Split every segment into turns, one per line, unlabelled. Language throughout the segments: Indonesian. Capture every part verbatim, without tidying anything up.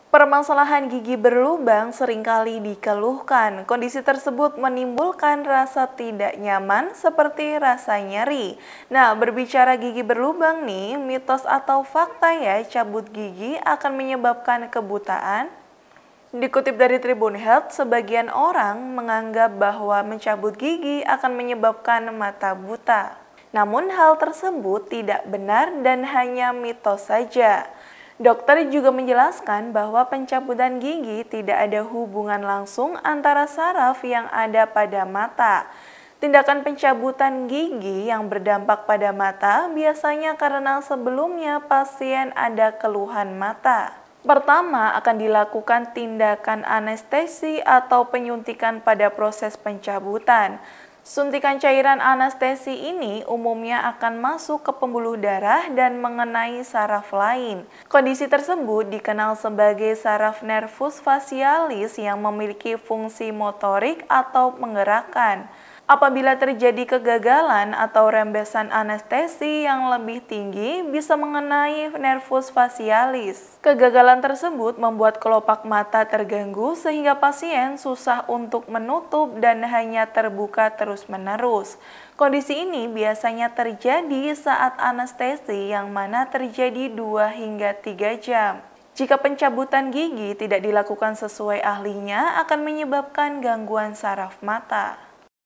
Permasalahan gigi berlubang seringkali dikeluhkan. Kondisi tersebut menimbulkan rasa tidak nyaman seperti rasa nyeri. Nah, berbicara gigi berlubang nih, mitos atau fakta ya, cabut gigi akan menyebabkan kebutaan? Dikutip dari Tribun Health, sebagian orang menganggap bahwa mencabut gigi akan menyebabkan mata buta. Namun hal tersebut tidak benar dan hanya mitos saja. Dokter juga menjelaskan bahwa pencabutan gigi tidak ada hubungan langsung antara saraf yang ada pada mata. Tindakan pencabutan gigi yang berdampak pada mata biasanya karena sebelumnya pasien ada keluhan mata. Pertama, akan dilakukan tindakan anestesi atau penyuntikan pada proses pencabutan. Suntikan cairan anestesi ini umumnya akan masuk ke pembuluh darah dan mengenai saraf lain. Kondisi tersebut dikenal sebagai saraf nervus facialis yang memiliki fungsi motorik atau menggerakkan. Apabila terjadi kegagalan atau rembesan anestesi yang lebih tinggi bisa mengenai nervus facialis. Kegagalan tersebut membuat kelopak mata terganggu sehingga pasien susah untuk menutup dan hanya terbuka terus-menerus. Kondisi ini biasanya terjadi saat anestesi yang mana terjadi dua hingga tiga jam. Jika pencabutan gigi tidak dilakukan sesuai ahlinya akan menyebabkan gangguan saraf mata.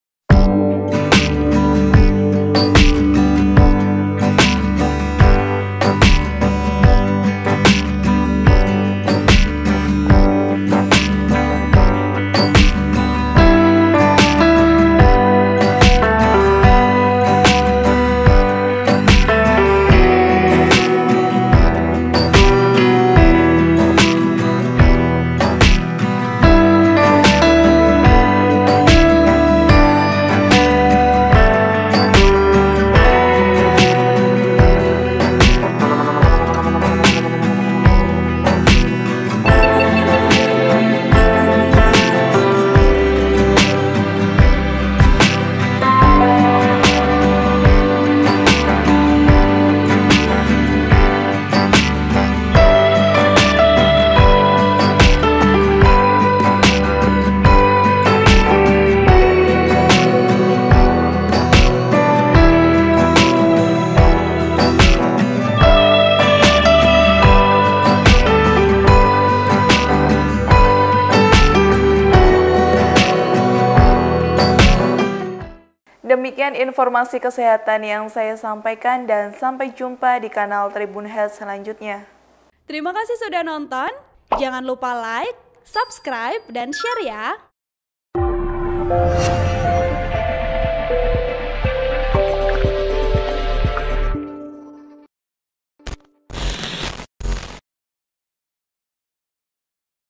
Demikian informasi kesehatan yang saya sampaikan dan sampai jumpa di kanal Tribun Health selanjutnya.
Terima kasih sudah nonton. Jangan lupa like, subscribe, dan share ya.